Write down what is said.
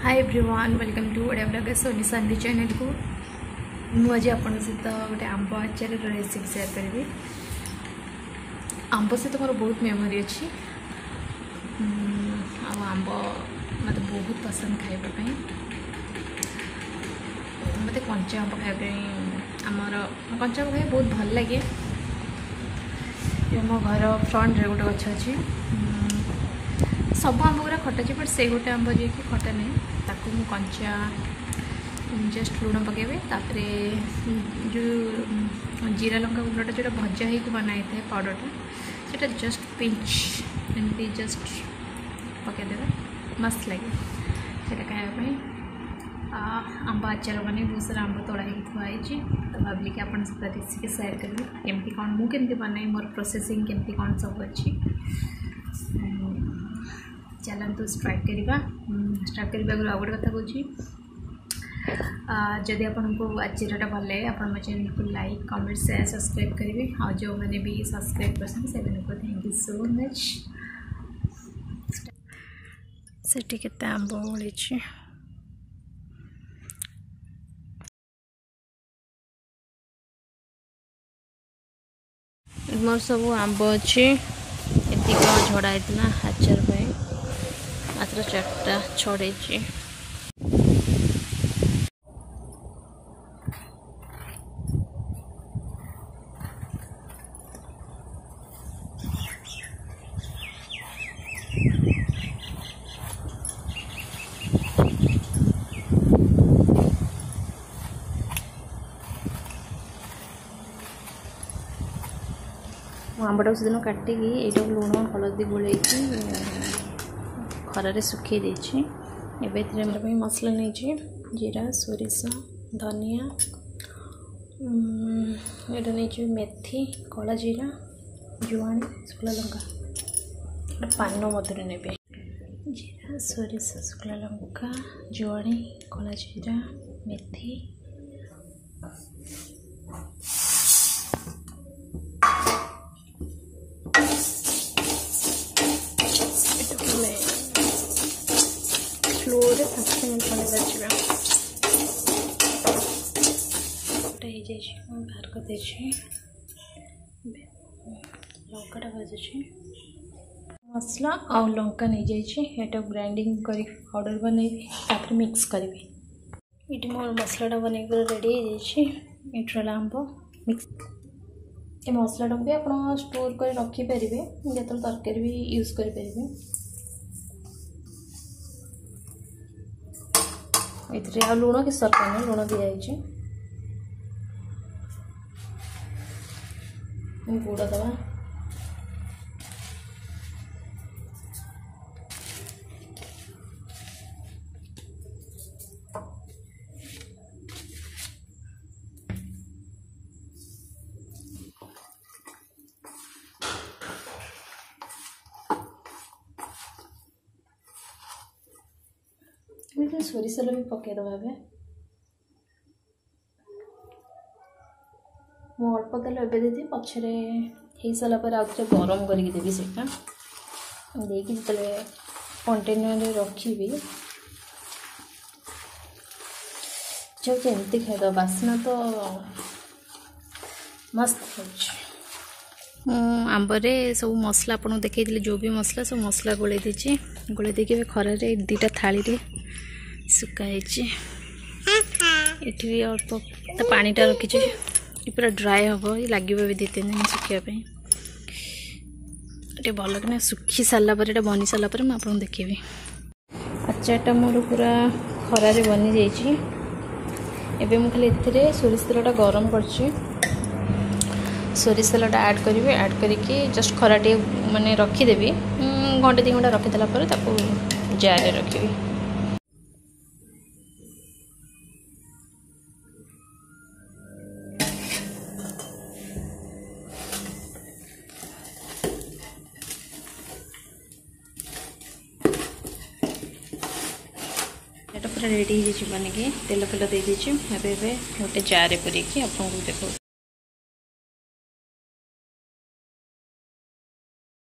Hi everyone welcome to Odia blog सोनिसानvi channel को मुझे आप सहित गोटे आंब आचार रेसिपी शेयर करी। आंब सहित मोर बहुत मेमोरी अच्छी आंब मत बहुत पसंद खाइबापी मत कंचा आंब खाइबा आमर कंचा आंब खाई बहुत भल लगे। मो घर फ्रंट रे गोटे गछ अच्छी सब आंब गुरा खटा बट से गोटे आंब जी कि खटा नहीं ताकू मु कंचा जस्ट लुण पकेबे तापरे जो जीरा लंका गुंडटा जो भजा हो बनाई था पाउडरटा से जस्ट पिंच एमती जस्ट पकईदे मस्त लगे से खायापी। आंब आचार बने बहुत सारा आंब तोड़ा थुआई तो भाविली कि आपन सब रेसिपी शेयर करी केमती कौन मुझे बनाई मोर प्रोसेसिंग केमती कौन सब अच्छी चलतु स्टार्ट करवा। स्टार्ट करने आगे गोटे कथा कहूँ जदि आपको आचारटा भल लगे आप चैनल को लाइक कमेंट शेयर सब्सक्राइब करेंगे और जो मैंने भी सब्सक्राइब कर थैंक यू सो मच। सेठी केते आंब ओळी मोर सब आंब अच्छी एति झड़ा होता आचार मात्र 4टा छड़े आंबटा से दिन काटिकी ये लुण हलदी गोल खरारे सुखी देछि। एबे मसला नहीं जीरा सोरिष धनिया ये नहीं मेथी कला जीरा जुआणी शुक्ला लंका पान मधुर ने जीरा सोरिष शुक्ला लंका जुआणी कला जीरा मेथी फ्लोरे बाहर कर लंका भाजुची मसला आ लंका नहीं जाइए ग्राइंडिंग कर पाउडर बनैबी मिक्स करी ये मोर मसलाटा बन रेडी हो आंब मिक्स ये मसलाटा भी आप स्टोर कर रखिपारे जो तरकारी भी यूज करें। ये लुण कि सरकार लुण दिखाई गुड़ दवा सोरिष भी पकईदबा मु अल्प तेल एवं पछरे हो सारापर आउे गरम करके देवी से देखिए जो कंटेनर रखी एमती खाद बास्ना तो मस्त आंबरे सब मसला आपको देखी जो भी मसला सब मसला गोले दीची गोले देखिए खरारे 2टा थाली सुखाई ये अल्प तो पानीटा रखी पूरा ड्राए हम ये लगे भी 2-3 दिन सुखापी ये भल कि सुखी सारापर ये बनी सारापर मुझे देखी आचारटा मोर पूरा खरारे बनी जाइए। एबे मु खाली ए सोरिष तेलटा गरम कर सोरिष तेलटा ऐड करी ऐड करके जस्ट खराटे माने रखीदेवी घंटे 2 घंटा रखीदेला जार रखी पूरा रेडी बन के तेल फेल दे दीजिए गोटे जार पूरी आपको देखो